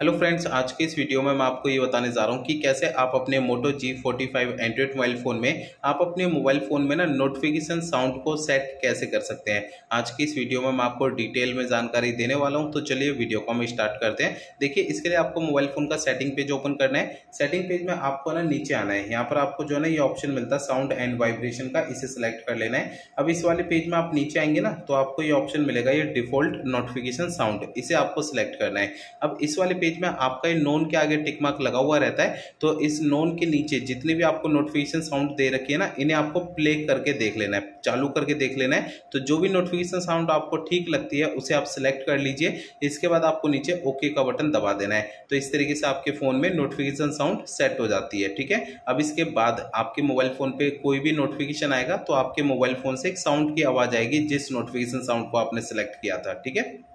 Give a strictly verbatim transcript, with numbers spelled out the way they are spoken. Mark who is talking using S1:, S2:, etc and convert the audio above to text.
S1: Hello friends, आज के इस वीडियो में मैं आपको ये बताने जा रहा हूँ कि कैसे आप अपने Moto G forty five Android mobile phone में आप अपने मोबाइल फ़ोन में ना नोटिफिकेशन साउंड को सेट कैसे कर सकते हैं। आज की इस वीडियो में मैं आपको डिटेल में जानकारी देने वाला हूँ, तो चलिए वीडियो को हम स्टार्ट करते हैं। देखिए, इसके लिए आपको मोबाइल फ़ोन का सेटिंग पेज ओपन करना है। सेटिंग पेज में आपको ना नीचे आना है। यहाँ पर आपको जो है ना ये ऑप्शन मिलता है साउंड एंड वाइब्रेशन का, इसे सिलेक्ट कर लेना है। अब इस वाले पेज में आप नीचे आएंगे ना तो आपको ये ऑप्शन मिलेगा, ये डिफॉल्ट नोटिफिकेशन साउंड, इसे आपको सिलेक्ट करना है। अब इस वाले पेज में आपका ये नोन के आगे टिक मार्क लगा हुआ रहता है, तो इस नोन के नीचे जितने भी आपको नोटिफिकेशन साउंड दे रखी है ना, इन्हें आपको प्ले करके देख लेना है, चालू करके देख लेना है। तो जो भी नोटिफिकेशन साउंड आपको ठीक लगती है उसे आप सिलेक्ट कर लीजिए। इसके बाद आपको नीचे ओके का बटन दबा देना है। तो इस तरीके से आपके फोन में नोटिफिकेशन साउंड सेट हो जाती है। ठीक है, अब इसके बाद आपके मोबाइल फोन पे कोई भी नोटिफिकेशन आएगा तो आपके मोबाइल फोन से एक साउंड की आवाज आएगी, जिस नोटिफिकेशन साउंड को आपने सिलेक्ट किया था। ठीक है।